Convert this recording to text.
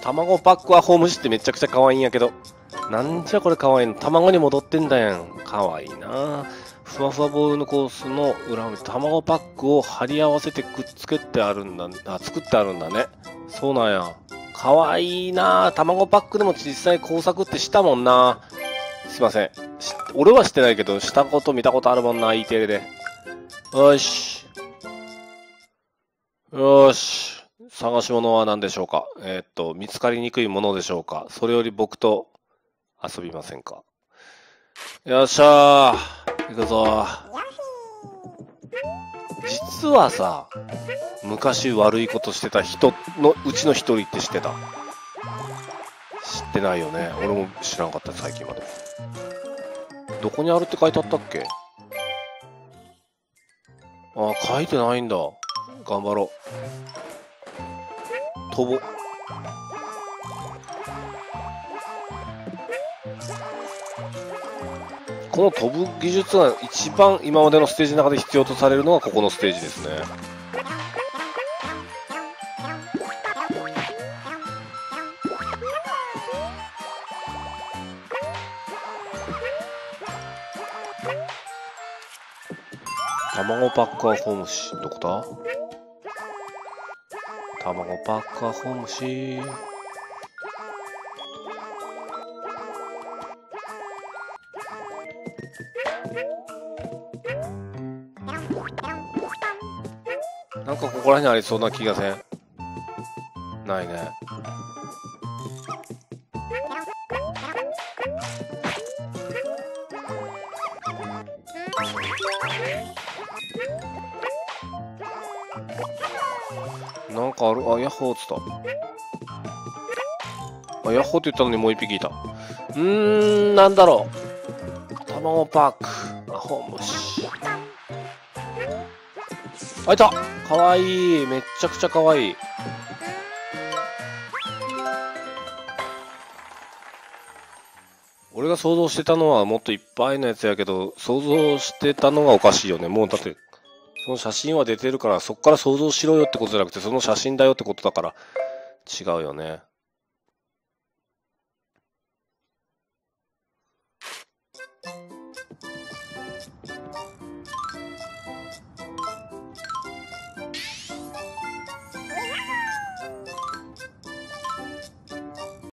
卵パックはホームシってめちゃくちゃ可愛いんやけど。なんじゃこれ可愛いの。卵に戻ってんだやん。可愛いな。ふわふわボールのコースの裏を見て卵パックを貼り合わせてくっつけてあるんだ。あ、作ってあるんだね。そうなんや。可愛いな。卵パックでも実際工作ってしたもんな。すいません。俺はしてないけど、したこと見たことあるもんな、E テレで。よし。よし。探し物は何でしょうか。見つかりにくいものでしょうか。それより僕と遊びませんか。よっしゃー。行くぞ。実はさ、昔悪いことしてた人のうちの一人って知ってた？知ってないよね。俺も知らんかった、最近まで。どこにあるって書いてあったっけ？あ、書いてないんだ。頑張ろう。飛ぼ。この飛ぶ技術が一番今までのステージの中で必要とされるのがここのステージですね。卵パッカーホームシ。どこだ？卵パッカーホームシ。なんかここら辺にありそうな気がせん？ないね。なんかある。あ、ヤッホーっつった。あ、ヤッホーって言ったのにもう一匹いた。なんだろう。卵パーク。あ、ホームシ。あ、いた。かわいい。めっちゃくちゃかわいい。俺が想像してたのはもっといっぱいのやつやけど、想像してたのがおかしいよね。もうだって、その写真は出てるから、そっから想像しろよってことじゃなくて、その写真だよってことだから、違うよね。